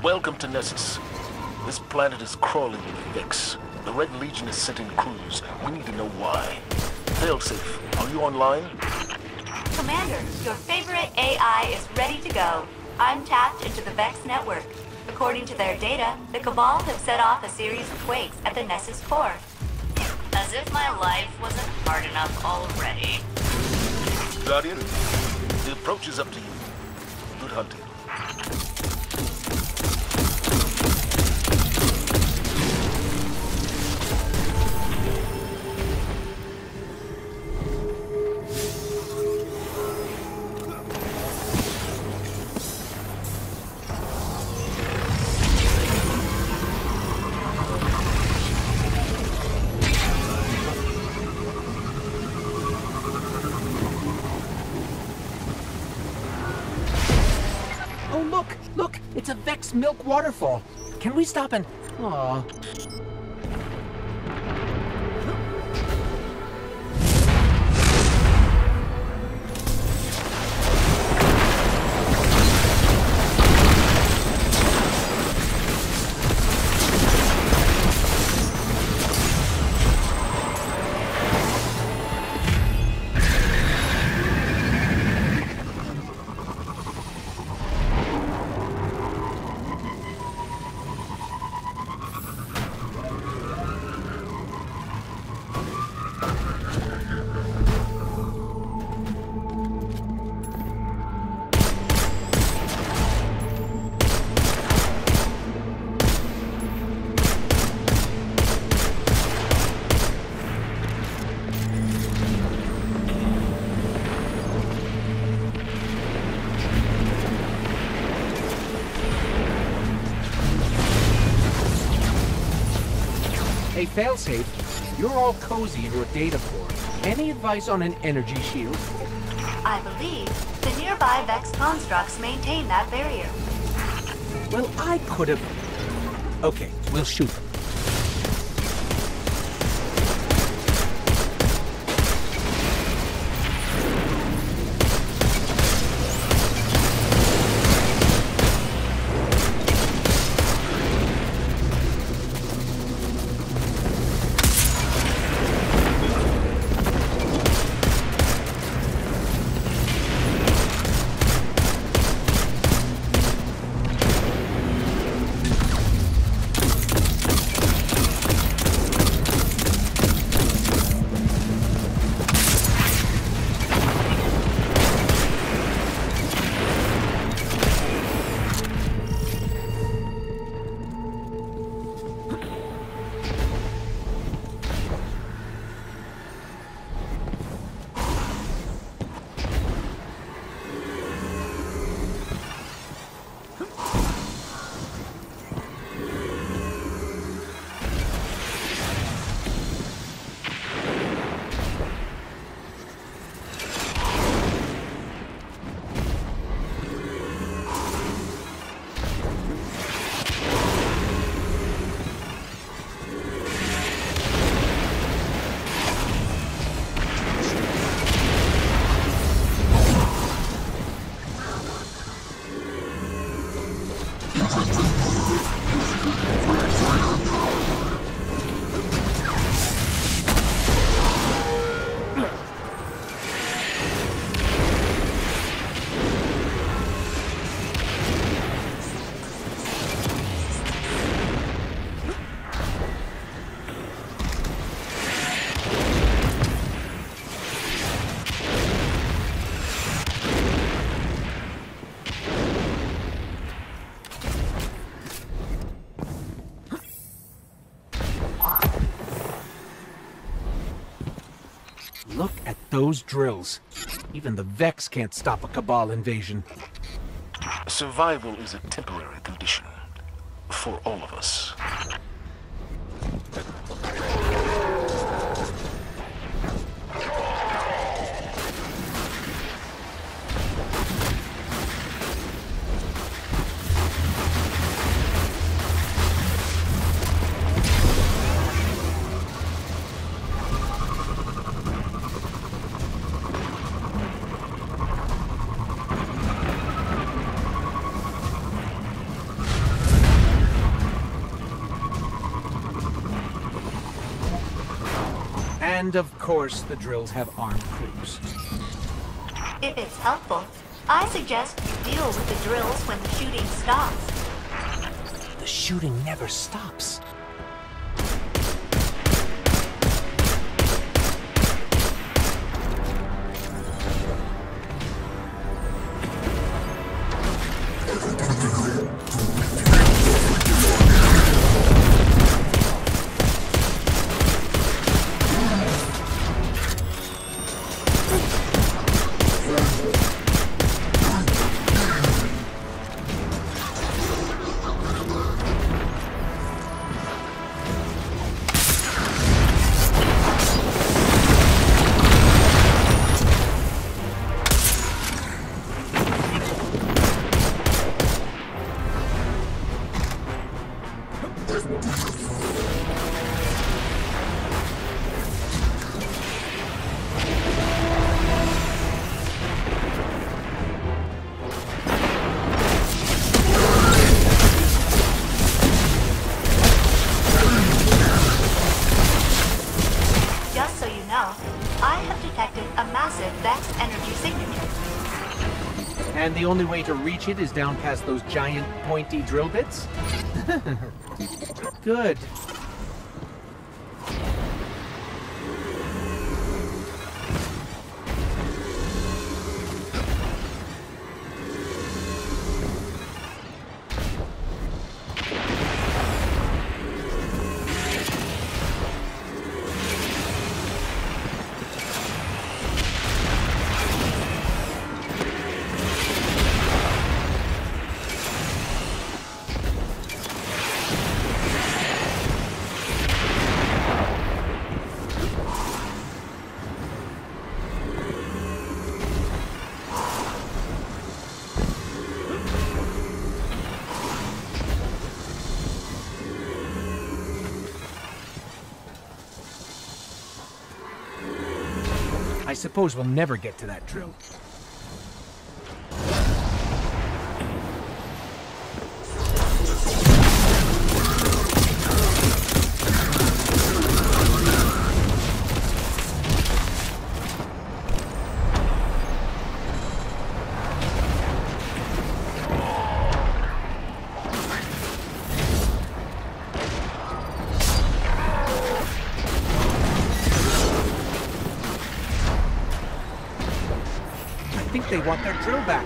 Welcome to Nessus. This planet is crawling with Vex. The Red Legion is sent in crews. We need to know why. Failsafe, are you online? Commander, your favorite AI is ready to go. I'm tapped into the Vex network. According to their data, the Cabal have set off a series of quakes at the Nessus core. As if my life wasn't hard enough already. Guardian, the approach is up to you. Good hunting. Look! It's a Vex milk waterfall. Can we stop and... Aww. Hey, Failsafe, you're all cozy in your data core. Any advice on an energy shield? I believe the nearby Vex constructs maintain that barrier. Well, I could have... Okay, we'll shoot them. Look at those drills. Even the Vex can't stop a Cabal invasion. Survival is a temporary condition. For all of us. And of course, the drills have armed crews. If it's helpful, I suggest you deal with the drills when the shooting stops. The shooting never stops. And the only way to reach it is down past those giant, pointy drill bits? Good. I suppose we'll never get to that drill. I think they want their drill back.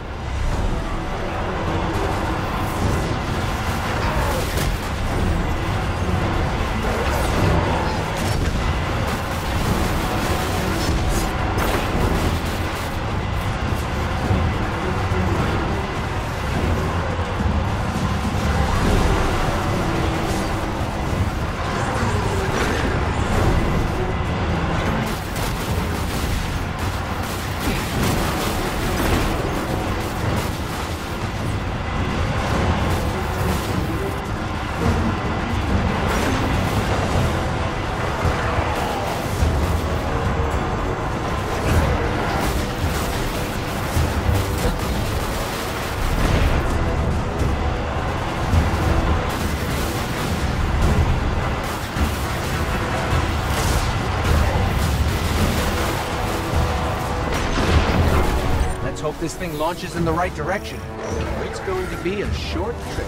Hope this thing launches in the right direction. It's going to be a short trip.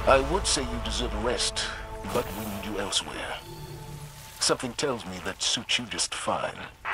I would say you deserve a rest, but we need you elsewhere. Something tells me that suits you just fine.